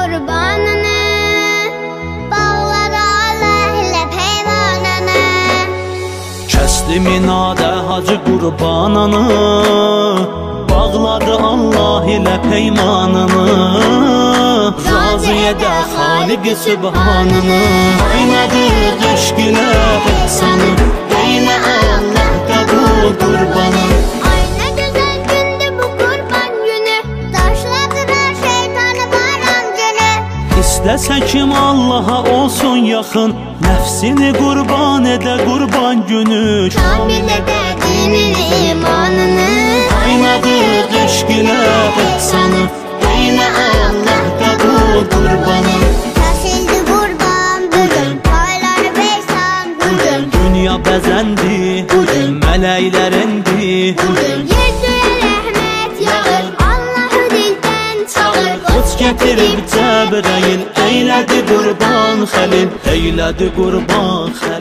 qurbanını, bağladı Allah ilə peymanını. Kəsdi minadə hacı qurbanını, bağladı Allah ilə peymanını. Razı edə Xaliq-i Sübhanını, aynadı eşq ilə ihsanı, eylə Allah qəbul qurbanı. Ay nə gözəl gündür bu qurban günü, daşladılar şeytanı bayram günü. İstəsə kim Allaha olsun yaxın, nəfsini qurban edə qurban günü. Kamil edə dinini, imanını, Aynadı eşq ilə ihsanı, eylə Allah qəbul qurbanı. kəsildi qurban bugün, payları beysan bugün. Dünya bəzəndi, mələklər endi. Yer göyə rəhmət yağır, Allahı dildən çağır. Qoç gətirib Cəbrəyil, eylədi qurban Xəlil, eylədi qurban Xəlil.